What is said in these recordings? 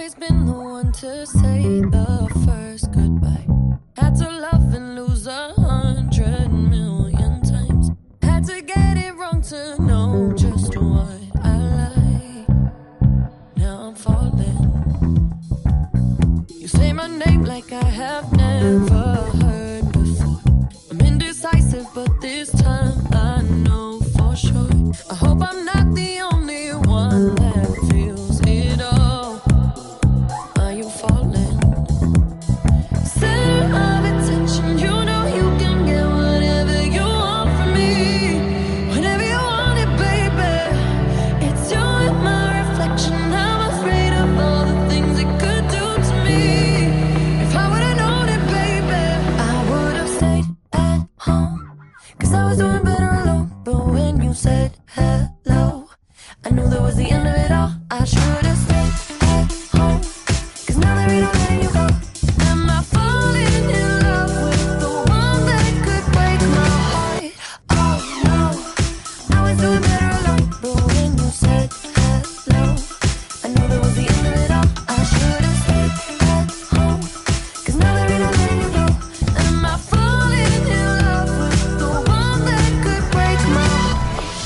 always been the one to say the first goodbye. Had to love and lose 100,000,000 times. Had to get it wrong to know just what I like. Now I'm falling. You say my name like I have never heard before. I'm indecisive, but this time I know for sure. I hope I'm not the only one that feels it all. Are you falling? Center of attention, you know you can get whatever you want from me. Whenever you want it, baby. It's you and my reflection. I'm afraid of all the things it could do to me. If I would've known it, baby, I would've stayed at home. 'Cause I was doing better alone. But when you said hello, I knew that was the end of it all. I should've stayed at home. 'Cause now there ain't no letting you go. Am I falling in love with the one that could break my heart? Oh no, I was doing better alone. But when you said hello, I knew that was the end of it all. I should've stayed at home. 'Cause now there ain't no letting you go. Am I falling in love with the one that could break my heart?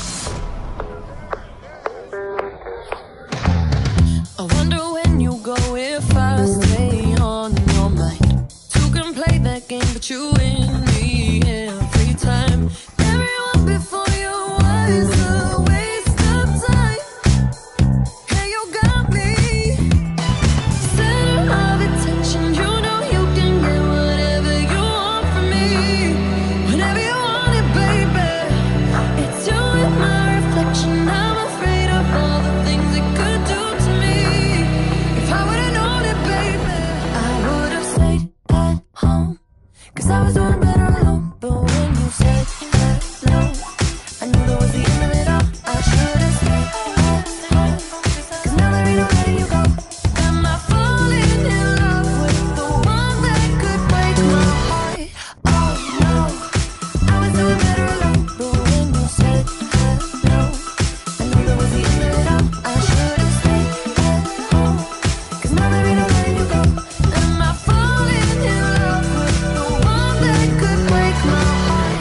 I wonder when you go if I stay on your mind. Two can play that game, but you win me every time. Everyone before you was a waste of time. Yeah, you got me. Center of attention, you know you can get whatever you want from me. Whenever you want it, baby. It's you and my reflection. I'm afraid of all the things it could do to me. If I would've known it, baby, I would've stayed at home. 'Cause I was doing better alone. But when you said hello, I knew that was the end of it all. I should've stayed at home. 'Cause now there ain't no letting you go. Am I falling in love with the one that could break my heart? Oh no, I was doing better alone. But when you said hello, I knew that was the end of it all. I should've stayed at home. 'Cause now there ain't no letting you go. Am I falling in love with the one that could break my heart?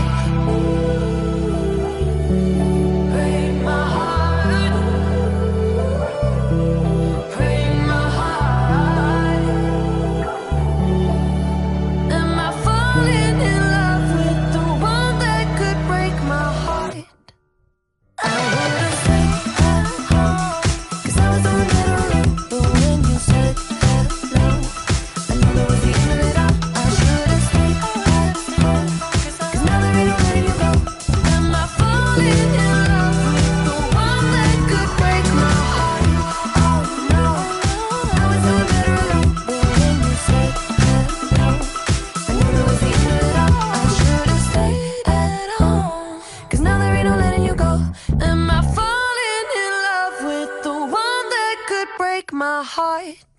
Break my heart. Break my heart. Am I falling in love with the one that could break my heart? I would've stayed at home. 'Cause I was doing better alone. But when you said hello, I knew that was the end of it all. I should've stayed at home. 'Cause now there ain't no letting you go. Am I falling in love with the one that could break my heart? Oh no, I was doing better alone. But when you said hello, I knew that was the end of it all. I should've stayed at home. 'Cause now there ain't no letting you go. Am I falling in love with the one that could break my heart?